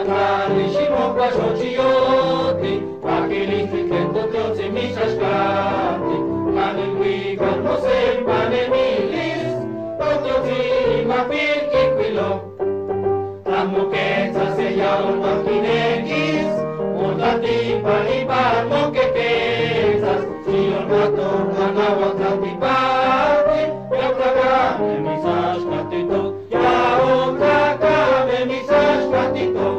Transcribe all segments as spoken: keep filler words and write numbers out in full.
Latali și mocla socioti, Achilisti che toți mișașcati, Mani guica nu se pane milis, Toți ma pirchi quilo, Amucheța se iau în machinechis, Multa tipa li palmo che pesas, Și eu mato anaua tratipati, Ia tragame mi sașcati tot, Ia o tragame mi sașcati tot.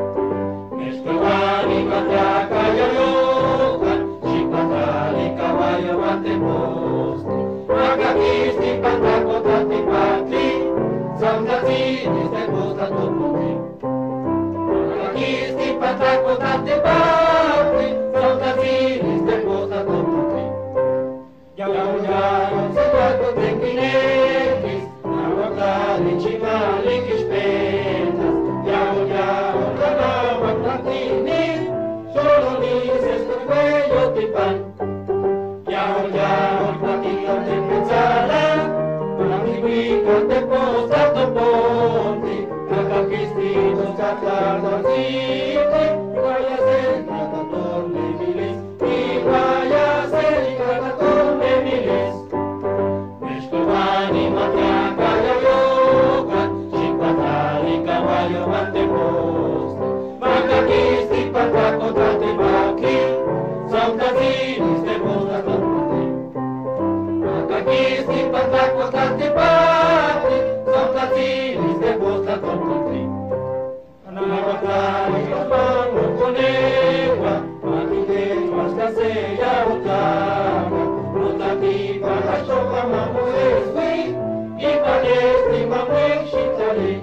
Meșcăvani cateaca ia iocan, Și patali cavallo ante posti, Magachisti pataco tratipati, Samtazini ste posta tot puti. Magachisti pataco tratipati, Samtazini ste posta tot puti. Iau iau iau se guardo tenchinetis, Naguardali cimali chispetas, Iau iau la nova plantini, Solo ni se scuello ti pan. Iau iau il platino te pezzala, Amica te postato ponti, Magachisti tu scattano ziti, Guaia senza da torne milis, Guaia senza da torne milis. Mescovani matiaca ia iocan, Și patali cavallo ante posti, Magachisti pataco tate bachi, Samtazini ste postato ponti. Magachisti pataco tate bachi, Samtazini ste postato ponti. Anaguardali los mangos con egua, Matite masca se ia utama, Mutati para choca mamu eswi, I palesti mamu exitali.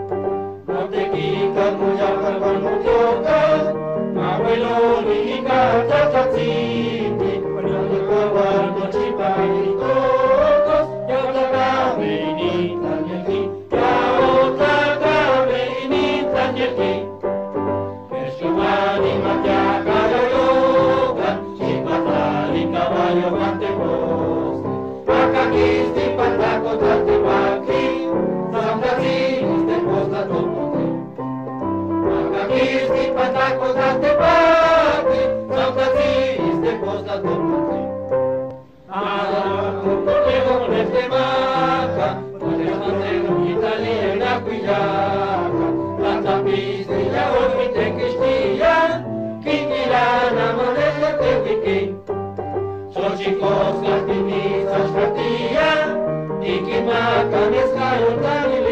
Motequica muya calvan mutioca, Abuelo ni cata tatziti, Cuando cuando chipa y tocos, Ya otra cabeinita y aquí, Ya otra cabeinita y aquí. Mescovani matiaca ya yoga, Și patali cavallo ante posti, Magachisti pataco tate bachi, Samtazini ste posta tot puti. Magachisti pataco tate bachi, Samtazini ste posta tot puti. Acum cortejo con este maca, Puteți mantenul italiena cuiaca, La tapisti ya ormite che stia, Chichilana manesa te wiki. Socicos gatini sa scatia, Iki maca nescaio tani